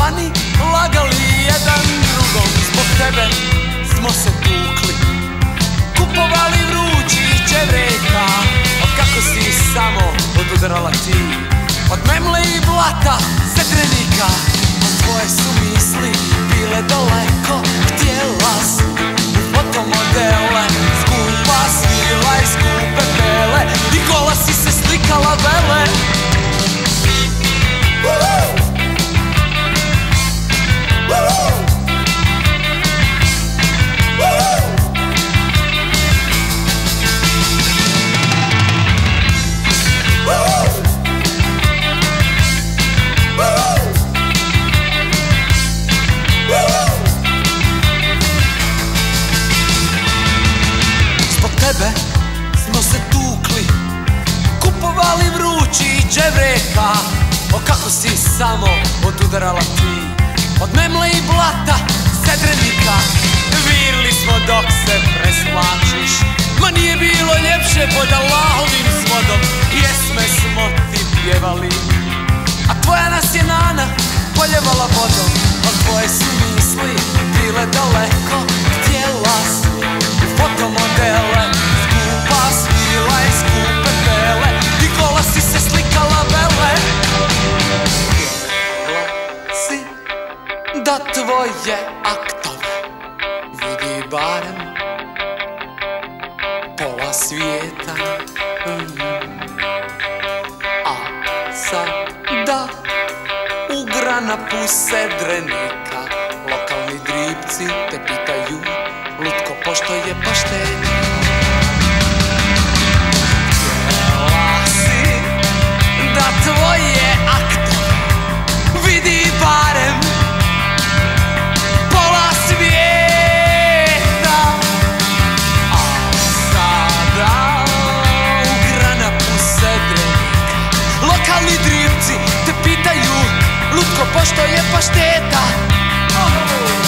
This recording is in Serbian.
vani lagali jedan drugom. Zbog tebe smo se tukli, kupovali vrući čevreka. Od kako si samo odudarala ti, od memle i blata, sedrenika. Od tvoje su misli bile daleko, htjela si u fotomodele, skupa svila i skupe pele, i kola si se slikala vele. Zbog tebe smo se tukli, kupovali vrući đevreka. O kako si samo odudarala ti, od memle i blata, sedrenika. Virili smo dok se preslačiš, ma nije bilo ljepše pod Allahovim svodom. Pjesme smo ti pjevali, a tvoja nas je nana poljevala vodom. Od tvoje su misli bile daleko, htjela si u fotomodele, skupa svila i skupe pele, i kola si se slikala vele. Htjela si da tvoje aktove vidi barem pola svijeta, a sada u granapu Sedrenika lokalni dripci te pitaju lutko pošto je pašteta. Htjela si da tvoje aktove vidi barem pola svijeta, a sada u granapu Sedrenika lokalni dripci te pitaju lutko pošto je pašteta.